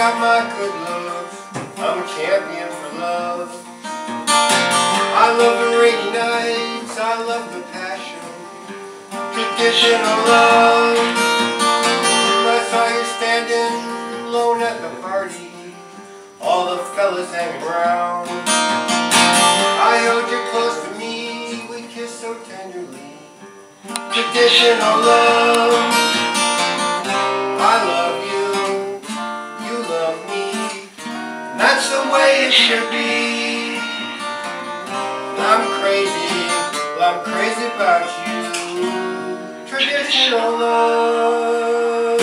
got my good looks, I'm a champion for love. I love the rainy nights, I love the passion, traditional love. I saw you standing alone at the party, all the fellas hanging around. I held you close to me, we kissed so tenderly, traditional love. I love you, you love me, and that's the way it should be. I'm crazy, well, I'm crazy about you, traditional love.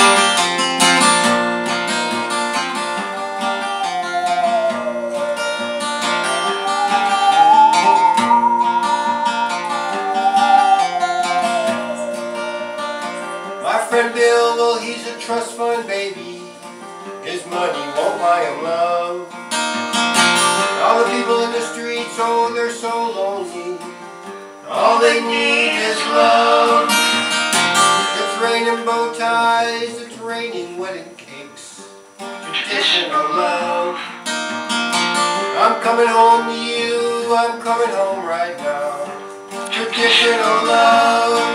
My friend Bill, well, he's a trust fund baby, his money won't buy him love. All the people in the streets, oh, they're so lonely, all they need is love. It's raining bow ties, it's raining wedding cakes, traditional love. I'm coming home to you, I'm coming home right now, traditional love.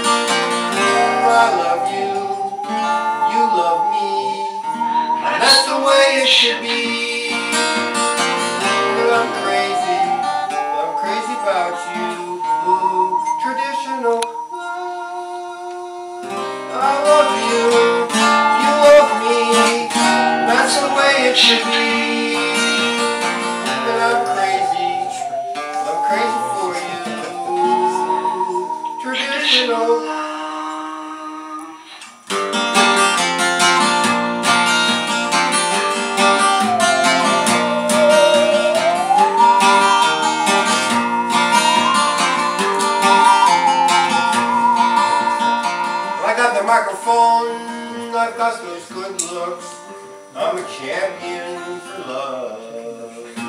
I love you, you love me, and that's the way it should be. I'm crazy about you, ooh, traditional love. I love you, you love me, that's the way it should be. And I'm crazy for you, traditional love. I got the microphone, I've got those good looks, I'm a champion for love.